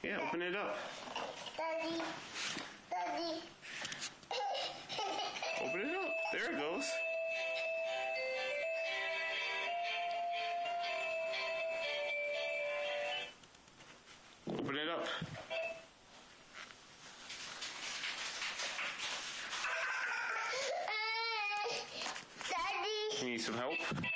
Yeah, open it up. Daddy. Daddy. Open it up. There it goes. Open it up. Daddy. You need some help?